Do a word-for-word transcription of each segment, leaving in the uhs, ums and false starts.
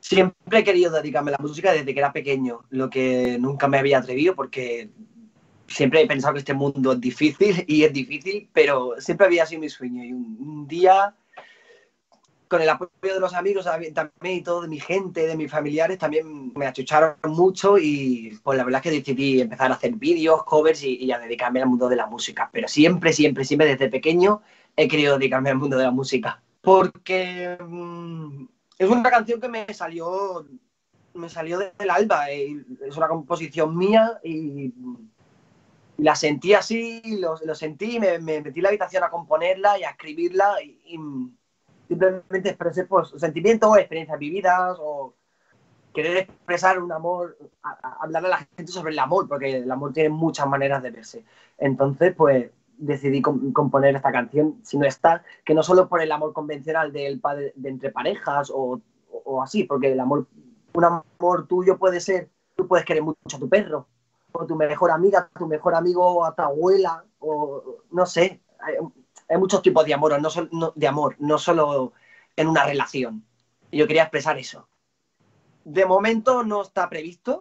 Siempre he querido dedicarme a la música desde que era pequeño, lo que nunca me había atrevido porque siempre he pensado que este mundo es difícil y es difícil, pero siempre había sido mi sueño. Y un, un día, con el apoyo de los amigos también y todo, de mi gente, de mis familiares, también me achucharon mucho y pues la verdad es que decidí empezar a hacer vídeos, covers y, y a dedicarme al mundo de la música. Pero siempre, siempre, siempre desde pequeño he querido dedicarme al mundo de la música. Porque mmm, es una canción que me salió, me salió del alba. Eh, es una composición mía y la sentí así, lo, lo sentí, me, me metí en la habitación a componerla y a escribirla y, y simplemente expresé pues, sentimientos, experiencias vividas o querer expresar un amor, a, a hablar a la gente sobre el amor, porque el amor tiene muchas maneras de verse. Entonces, pues decidí com componer esta canción, si no está, que no solo por el amor convencional del padre, de entre parejas o, o, o así, porque el amor, un amor tuyo puede ser, tú puedes querer mucho a tu perro, o tu mejor amiga, tu mejor amigo, a tu abuela, o no sé, hay, hay muchos tipos de amor, no, so, no, de amor, no solo en una relación. Y yo quería expresar eso. De momento no está previsto,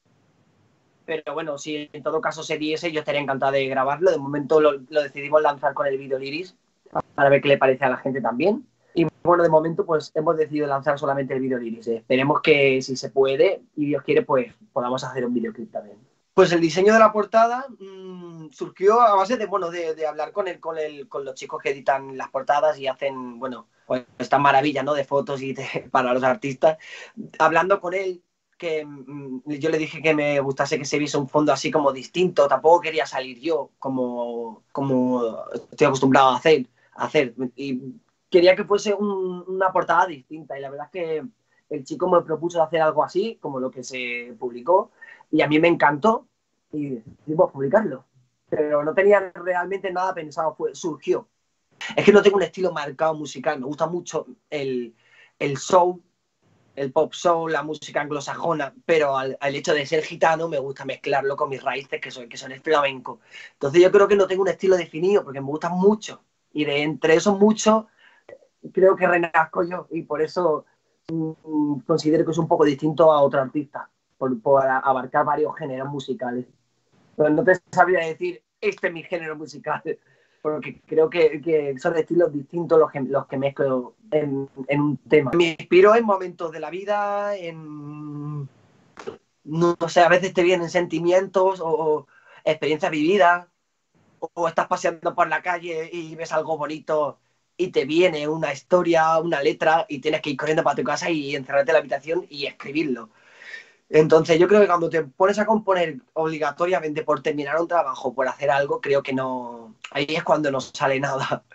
pero bueno, si en todo caso se diese, yo estaría encantado de grabarlo. De momento lo, lo decidimos lanzar con el vídeo Lyrics para ver qué le parece a la gente también. Y bueno, de momento pues hemos decidido lanzar solamente el vídeo Lyrics. Esperemos que si se puede y Dios quiere, pues podamos hacer un videoclip también. Pues el diseño de la portada mmm, surgió a base de, bueno, de, de hablar con, el, con, el, con los chicos que editan las portadas y hacen, bueno, pues esta maravilla, ¿no? De fotos y de, para los artistas. Hablando con él, que mmm, yo le dije que me gustase que se viese un fondo así como distinto, tampoco quería salir yo como, como estoy acostumbrado a hacer, a hacer. Y quería que fuese un, una portada distinta y la verdad es que el chico me propuso hacer algo así, como lo que se publicó, y a mí me encantó y decidimos publicarlo. Pero no tenía realmente nada pensado, fue, surgió. Es que no tengo un estilo marcado musical, me gusta mucho el, el soul, el pop soul, la música anglosajona, pero al, al, hecho de ser gitano me gusta mezclarlo con mis raíces, que son, que son el flamenco. Entonces yo creo que no tengo un estilo definido, porque me gusta mucho, y de entre esos muchos creo que renazco yo, y por eso mmm, considero que es un poco distinto a otro artista, por, por abarcar varios géneros musicales. Pero no te sabría decir, este es mi género musical, porque creo que, que son estilos distintos los que, los que mezclo en, en un tema. Me inspiro en momentos de la vida, en, no, no sé, a veces te vienen sentimientos o, o experiencias vividas, o, o estás paseando por la calle y ves algo bonito y te viene una historia, una letra y tienes que ir corriendo para tu casa y encerrarte en la habitación y escribirlo. Entonces yo creo que cuando te pones a componer obligatoriamente por terminar un trabajo, por hacer algo, creo que no, ahí es cuando no sale nada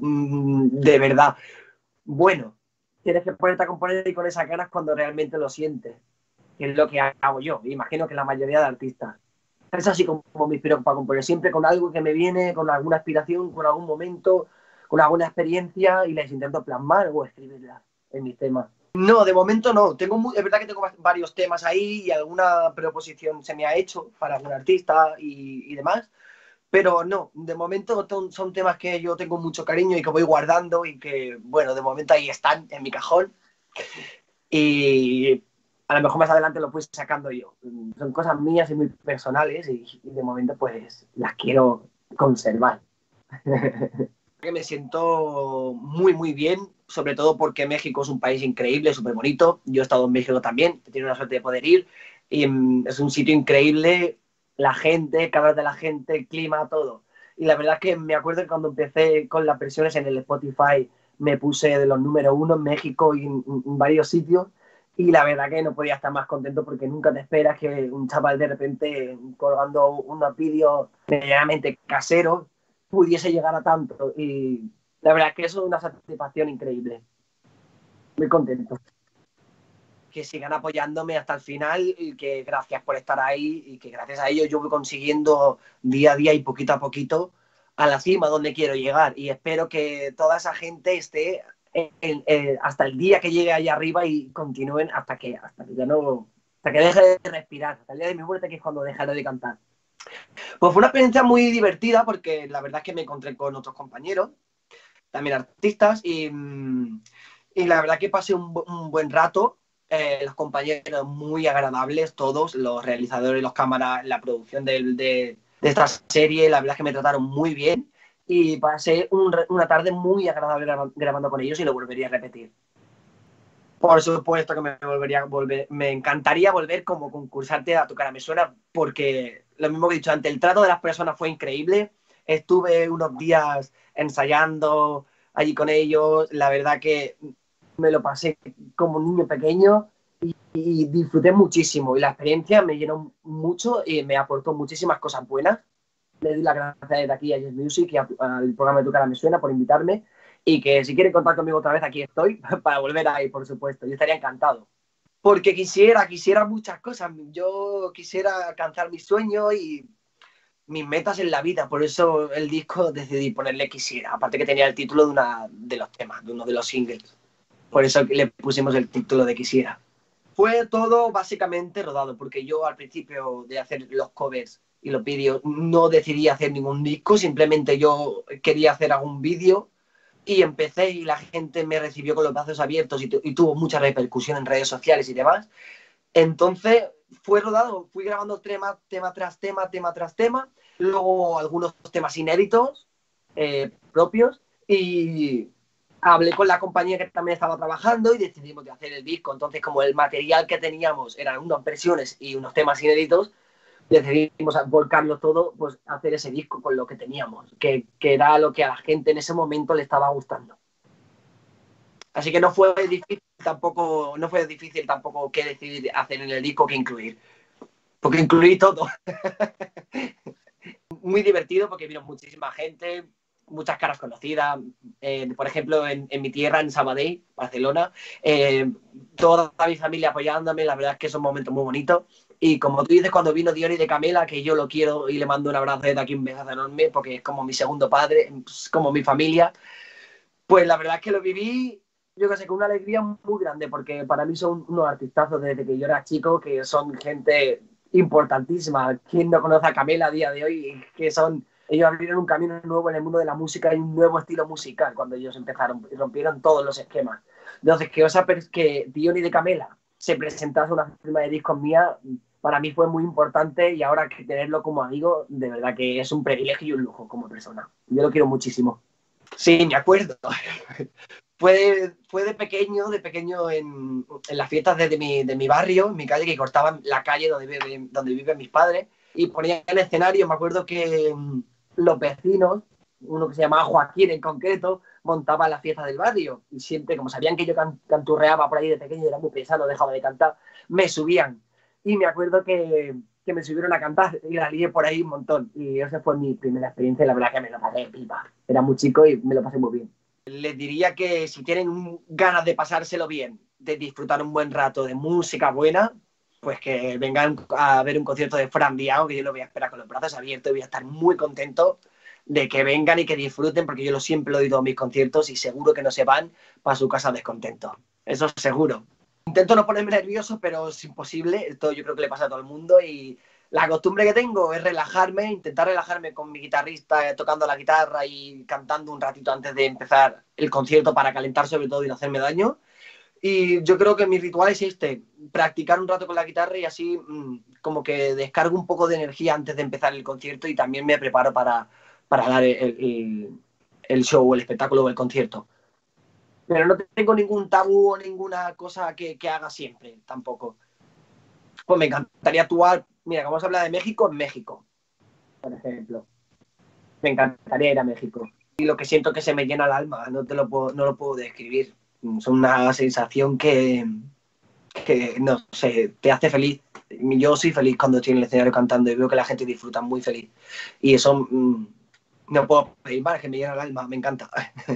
de verdad bueno. Tienes que ponerte a componer y con esas ganas cuando realmente lo sientes, que es lo que hago yo, imagino que la mayoría de artistas. Es así como me inspiro para componer, siempre con algo que me viene, con alguna aspiración, con algún momento, con alguna experiencia y les intento plasmar o escribirlas en mis temas. No, de momento no. Tengo muy, es verdad que tengo varios temas ahí y alguna proposición se me ha hecho para algún artista y, y demás, pero no, de momento son temas que yo tengo mucho cariño y que voy guardando y que, bueno, de momento ahí están en mi cajón y a lo mejor más adelante lo fui sacando yo. Son cosas mías y muy personales y, y de momento pues las quiero conservar. Que me siento muy, muy bien, sobre todo porque México es un país increíble, súper bonito. Yo he estado en México también, he tenido la suerte de poder ir. Y um, es un sitio increíble, la gente, cada vez de la gente, el clima, todo. Y la verdad es que me acuerdo que cuando empecé con las presiones en el Spotify, me puse de los número uno en México y en, en varios sitios. Y la verdad que no podía estar más contento porque nunca te esperas que un chaval de repente colgando unos vídeos medianamente caseros pudiese llegar a tanto y la verdad es que eso es una satisfacción increíble. Muy contento. Que sigan apoyándome hasta el final y que gracias por estar ahí y que gracias a ellos yo voy consiguiendo día a día y poquito a poquito a la cima donde quiero llegar y espero que toda esa gente esté en, en, en, hasta el día que llegue allá arriba y continúen hasta que, hasta que ya no, hasta que deje de respirar, hasta el día de mi muerte que es cuando dejaré de cantar. Pues fue una experiencia muy divertida porque la verdad es que me encontré con otros compañeros, también artistas, y, y la verdad que pasé un, un buen rato eh, los compañeros muy agradables, todos, los realizadores, los cámaras, la producción de, de, de esta serie, la verdad es que me trataron muy bien y pasé un, una tarde muy agradable grabando con ellos y lo volvería a repetir. Por supuesto que me volvería a volver, me encantaría volver como concursante a Tu cara me suena, porque lo mismo que he dicho antes, el trato de las personas fue increíble. Estuve unos días ensayando allí con ellos, la verdad que me lo pasé como un niño pequeño y, y disfruté muchísimo. Y la experiencia me llenó mucho y me aportó muchísimas cosas buenas. Le doy las gracias desde aquí a Yes Music y a, al programa de Tu cara me suena por invitarme. Y que si quieren contar conmigo otra vez, aquí estoy para volver a ir, por supuesto. Yo estaría encantado. Porque quisiera, quisiera muchas cosas. Yo quisiera alcanzar mis sueños y mis metas en la vida. Por eso el disco decidí ponerle Quisiera. Aparte que tenía el título de, una, de los temas, de uno de los singles. Por eso le pusimos el título de Quisiera. Fue todo básicamente rodado, porque yo al principio de hacer los covers y los vídeos no decidí hacer ningún disco, simplemente yo quería hacer algún vídeo y empecé y la gente me recibió con los brazos abiertos y, y tuvo mucha repercusión en redes sociales y demás. Entonces fue rodado, fui grabando tema, tema tras tema, tema tras tema, luego algunos temas inéditos eh, propios y hablé con la compañía que también estaba trabajando y decidimos de hacer el disco. Entonces, como el material que teníamos eran unas versiones y unos temas inéditos, decidimos volcarlo todo, pues hacer ese disco con lo que teníamos, que, que era lo que a la gente en ese momento le estaba gustando. Así que no fue difícil tampoco, no fue difícil tampoco qué decidir hacer en el disco, qué incluir. Porque incluí todo. Muy divertido porque vino muchísima gente, muchas caras conocidas. Eh, por ejemplo, en, en mi tierra, en Sabadell, Barcelona, eh, toda mi familia apoyándome. La verdad es que son momentos muy bonitos. Y como tú dices, cuando vino Diony de Camela, que yo lo quiero y le mando un abrazo desde aquí, un besazo enorme, porque es como mi segundo padre, es como mi familia. Pues la verdad es que lo viví, yo que sé, con una alegría muy grande, porque para mí son unos artistazos desde que yo era chico, que son gente importantísima. ¿Quién no conoce a Camela a día de hoy? Que son, ellos abrieron un camino nuevo en el mundo de la música y un nuevo estilo musical cuando ellos empezaron y rompieron todos los esquemas. Entonces, que, osa, que Diony de Camela se presentase una firma de discos mía, para mí fue muy importante y ahora que tenerlo como amigo, de verdad que es un privilegio y un lujo como persona. Yo lo quiero muchísimo. Sí, me acuerdo. Fue, fue de pequeño, de pequeño en, en las fiestas de, de, mi, de mi barrio, en mi calle, que cortaban la calle donde, vive, donde viven mis padres, y ponían el escenario. Me acuerdo que um, los vecinos, uno que se llamaba Joaquín en concreto, montaba la fiesta del barrio. Y siempre, como sabían que yo can, canturreaba por ahí de pequeño y era muy pesado, dejaba de cantar, me subían. Y me acuerdo que, que me subieron a cantar y la lié por ahí un montón. Y esa fue mi primera experiencia y la verdad que me lo pasé pipa. Era muy chico y me lo pasé muy bien. Les diría que si tienen ganas de pasárselo bien, de disfrutar un buen rato de música buena, pues que vengan a ver un concierto de Fran Diao, que yo lo voy a esperar con los brazos abiertos y voy a estar muy contento de que vengan y que disfruten, porque yo lo siempre lo he oído a mis conciertos y seguro que no se van para su casa descontentos. Eso es seguro. Intento no ponerme nervioso, pero es imposible. Esto yo creo que le pasa a todo el mundo y la costumbre que tengo es relajarme, intentar relajarme con mi guitarrista, eh, tocando la guitarra y cantando un ratito antes de empezar el concierto para calentar sobre todo y no hacerme daño. Y yo creo que mi ritual es este, practicar un rato con la guitarra y así mmm, como que descargo un poco de energía antes de empezar el concierto y también me preparo para, para dar el, el, el show, el espectáculo o el concierto. Pero no tengo ningún tabú o ninguna cosa que, que haga siempre, tampoco. Pues me encantaría actuar, mira, vamos a hablar de México, en México, por ejemplo. Me encantaría ir a México. Y lo que siento que se me llena el alma, no, te lo, puedo, no lo puedo describir. Es una sensación que, que, no sé, te hace feliz. Yo soy feliz cuando estoy en el escenario cantando y veo que la gente disfruta muy feliz. Y eso mmm, no puedo pedir más, que me llena el alma, me encanta.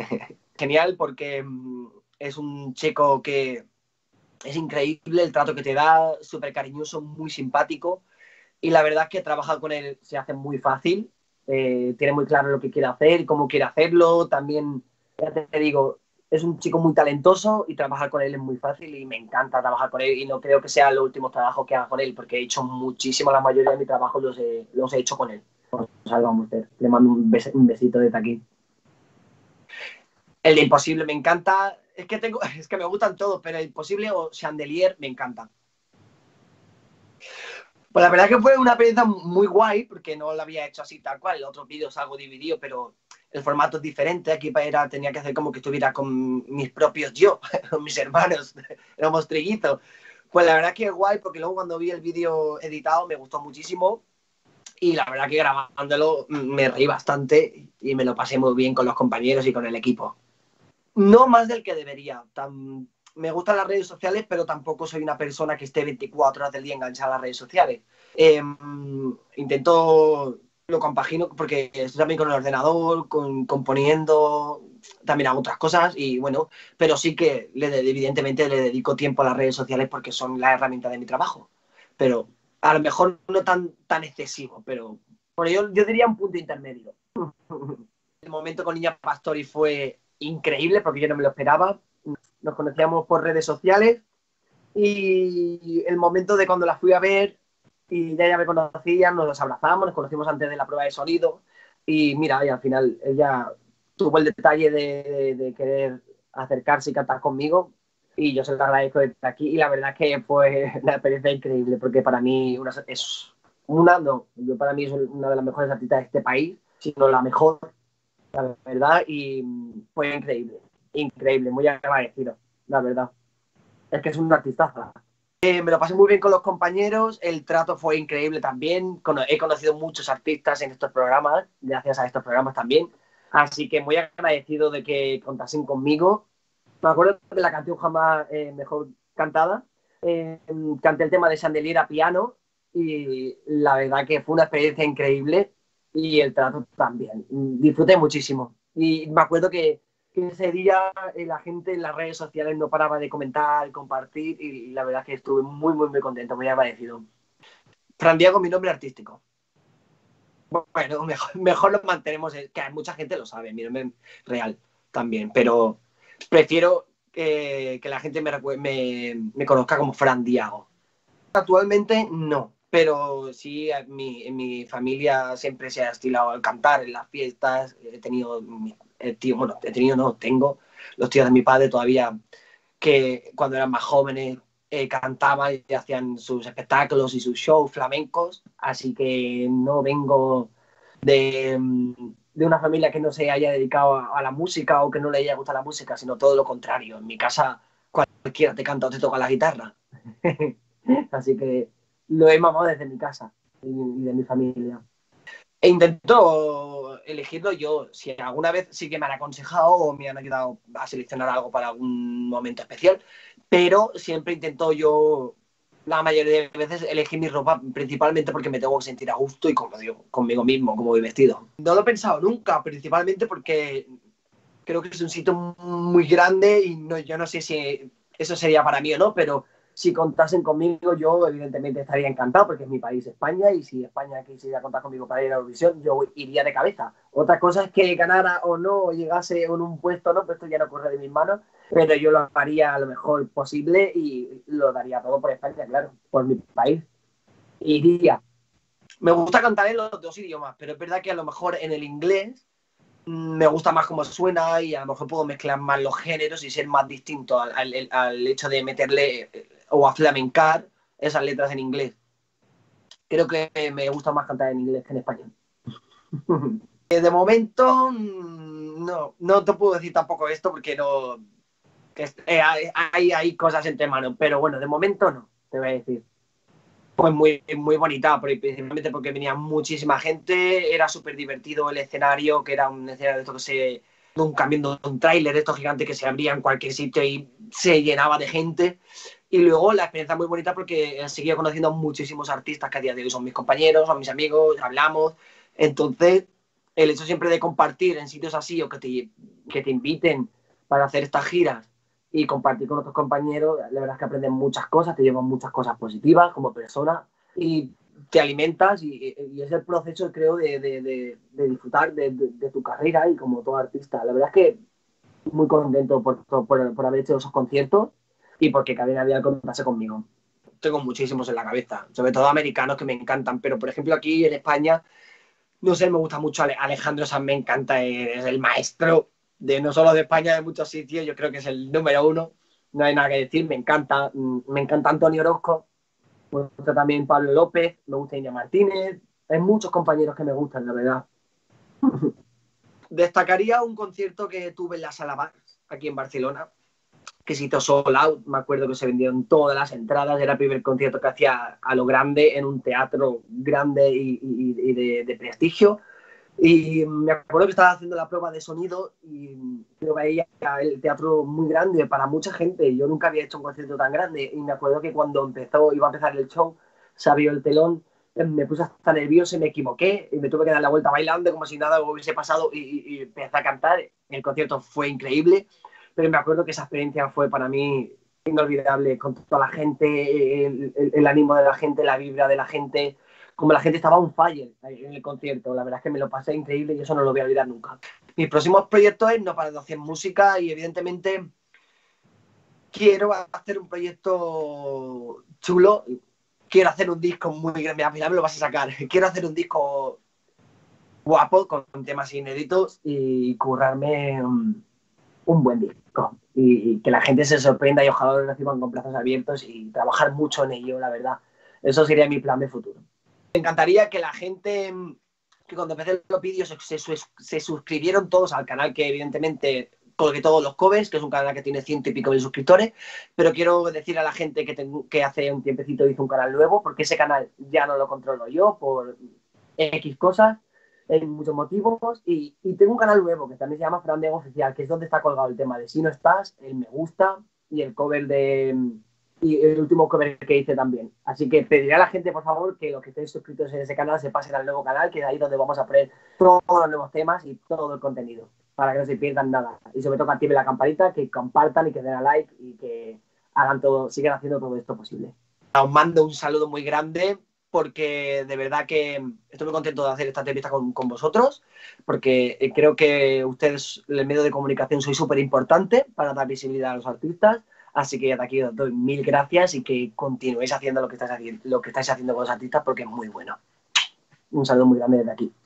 Genial porque mmm, es un chico que es increíble el trato que te da, súper cariñoso, muy simpático. Y la verdad es que trabajar con él se hace muy fácil. Eh, tiene muy claro lo que quiere hacer y cómo quiere hacerlo. También, ya te digo, es un chico muy talentoso y trabajar con él es muy fácil y me encanta trabajar con él y no creo que sean los últimos trabajos que haga con él porque he hecho muchísimo, la mayoría de mi trabajo los he, los he hecho con él. Pues, salva a usted. Le mando un, bes un besito desde aquí. El de Imposible me encanta. Es que, tengo, es que me gustan todos, pero el Imposible o Chandelier me encantan. Pues la verdad que fue una experiencia muy guay, porque no lo había hecho así tal cual. El otro vídeo es algo dividido, pero el formato es diferente. Aquí era, tenía que hacer como que estuviera con mis propios yo, con mis hermanos, éramos trillizos. Pues la verdad que es guay, porque luego cuando vi el vídeo editado me gustó muchísimo. Y la verdad que grabándolo me reí bastante y me lo pasé muy bien con los compañeros y con el equipo. No más del que debería. Tan... Me gustan las redes sociales, pero tampoco soy una persona que esté veinticuatro horas del día enganchada a las redes sociales. Eh, intento, lo compagino porque estoy también con el ordenador, con, componiendo, también hago otras cosas y bueno, pero sí que le, evidentemente le dedico tiempo a las redes sociales porque son la herramienta de mi trabajo. Pero a lo mejor no tan, tan excesivo, pero bueno, yo, yo diría un punto intermedio. El momento con Niña Pastori fue increíble porque yo no me lo esperaba. Nos conocíamos por redes sociales y el momento de cuando la fui a ver y ya, ya me conocían, nos abrazamos, nos conocimos antes de la prueba de sonido y mira, y al final ella tuvo el detalle de, de, de querer acercarse y cantar conmigo y yo se lo agradezco de estar aquí y la verdad es que fue una experiencia increíble porque para mí una, es una, no, yo para mí es una de las mejores artistas de este país, si no la mejor, la verdad, y fue increíble, increíble, muy agradecido, la verdad. Es que es un artistaza. Eh, me lo pasé muy bien con los compañeros, el trato fue increíble también, he conocido muchos artistas en estos programas, gracias a estos programas también, así que muy agradecido de que contasen conmigo. Me acuerdo de la canción jamás eh, mejor cantada, eh, canté el tema de Chandelier a piano y la verdad que fue una experiencia increíble y el trato también, disfruté muchísimo y me acuerdo que que ese día eh, la gente en las redes sociales no paraba de comentar, compartir y, y la verdad es que estuve muy, muy, muy contento, muy agradecido. Fran Diego, mi nombre artístico. Bueno, mejor, mejor lo mantenemos, que mucha gente lo sabe, mi nombre real también, pero prefiero eh, que la gente me, me, me conozca como Fran Diego. Actualmente no, pero sí en mi, en mi familia siempre se ha estilado al cantar en las fiestas, he tenido, he tío, bueno, he tenido, no, tengo los tíos de mi padre todavía que cuando eran más jóvenes eh, cantaban y hacían sus espectáculos y sus shows flamencos, así que no vengo de, de una familia que no se haya dedicado a, a la música o que no le haya gustado la música, sino todo lo contrario. En mi casa cualquiera te canta o te toca la guitarra. Así que lo he mamado desde mi casa y, y de mi familia. E intento elegirlo yo. Si alguna vez sí que me han aconsejado o me han ayudado a seleccionar algo para algún momento especial, pero siempre intento yo, la mayoría de veces, elegir mi ropa principalmente porque me tengo que sentir a gusto y como digo, conmigo mismo, como voy vestido. No lo he pensado nunca, principalmente porque creo que es un sitio muy grande y no, yo no sé si eso sería para mí o no, pero si contasen conmigo, yo evidentemente estaría encantado porque es mi país, España, y si España quisiera contar conmigo para ir a Eurovisión, yo iría de cabeza. Otra cosa es que ganara o no, o llegase en un puesto o no, pues esto ya no corre de mis manos, pero yo lo haría lo mejor posible y lo daría todo por España, claro, por mi país. Iría. Me gusta cantar en los dos idiomas, pero es verdad que a lo mejor en el inglés me gusta más cómo suena y a lo mejor puedo mezclar más los géneros y ser más distinto al, al, al hecho de meterle o a flamencar esas letras en inglés. Creo que me gusta más cantar en inglés que en español. De momento, no, no te puedo decir tampoco esto porque no. Que eh, hay, hay cosas entre manos, pero bueno, de momento no, te voy a decir. Pues muy, muy bonita, principalmente porque venía muchísima gente, era súper divertido el escenario, que era un escenario de esto que se... un camión de un tráiler de estos gigantes que se abría en cualquier sitio y se llenaba de gente. Y luego la experiencia muy bonita porque seguía conociendo a muchísimos artistas que a día de hoy son mis compañeros, son mis amigos, hablamos. Entonces, el hecho siempre de compartir en sitios así o que te, que te inviten para hacer estas giras y compartir con otros compañeros, la verdad es que aprendes muchas cosas, te llevan muchas cosas positivas como persona y te alimentas y, y es el proceso, creo, de, de, de, de disfrutar de, de, de tu carrera y como todo artista. La verdad es que muy contento por, por, por haber hecho esos conciertos y porque Cadena había contarse conmigo. Tengo muchísimos en la cabeza, sobre todo americanos que me encantan, pero por ejemplo aquí en España, no sé, me gusta mucho Alejandro Sanz, me encanta, es el maestro de no solo de España, de muchos sitios. Yo creo que es el número uno. No hay nada que decir. Me encanta, me encanta Antonio Orozco. Me gusta también Pablo López. Me gusta Iña Martínez. Hay muchos compañeros que me gustan, la verdad. Destacaría un concierto que tuve en la Sala Bar, aquí en Barcelona, que se hizo sold out. Me acuerdo que se vendieron todas las entradas. Era el primer concierto que hacía a lo grande en un teatro grande y, y, y de, de prestigio. Y me acuerdo que estaba haciendo la prueba de sonido y yo veía el teatro muy grande para mucha gente. Yo nunca había hecho un concierto tan grande y me acuerdo que cuando empezó, iba a empezar el show, se abrió el telón, me puse hasta nervioso y me equivoqué y me tuve que dar la vuelta bailando como si nada hubiese pasado y, y, y empecé a cantar. El concierto fue increíble, pero me acuerdo que esa experiencia fue para mí inolvidable, con toda la gente, el, el, el ánimo de la gente, la vibra de la gente, como la gente estaba on fire en el concierto. La verdad es que me lo pasé increíble y eso no lo voy a olvidar nunca. Mis próximos proyectos es no parar de hacer música y evidentemente quiero hacer un proyecto chulo. Quiero hacer un disco muy grande, al final me lo vas a sacar. Quiero hacer un disco guapo con temas inéditos y currarme un, un buen disco y, y que la gente se sorprenda y ojalá lo reciban con brazos abiertos y trabajar mucho en ello, la verdad. Eso sería mi plan de futuro. Me encantaría que la gente, que cuando empecé los vídeos se, se, se suscribieron todos al canal, que evidentemente colgué todos los covers, que es un canal que tiene ciento y pico mil suscriptores, pero quiero decir a la gente que, tengo, que hace un tiempecito hice un canal nuevo, porque ese canal ya no lo controlo yo por X cosas, hay muchos motivos, y, y tengo un canal nuevo que también se llama Fran Diego Oficial, que es donde está colgado el tema de Si No Estás, el me gusta y el cover de... y el último cover que hice también. Así que pediré a la gente, por favor, que los que estén suscritos en ese canal se pasen al nuevo canal, que es ahí donde vamos a poner todos los nuevos temas y todo el contenido, para que no se pierdan nada. Y sobre todo que activen la campanita, que compartan y que den a like y que hagan todo, sigan haciendo todo esto posible. Os mando un saludo muy grande porque de verdad que estoy muy contento de hacer esta entrevista con, con vosotros, porque creo que ustedes, el medio de comunicación, sois súper importante para dar visibilidad a los artistas. Así que de aquí os doy mil gracias y que continuéis haciendo lo que estáis haciendo, lo que estáis haciendo con los artistas porque es muy bueno. Un saludo muy grande desde aquí.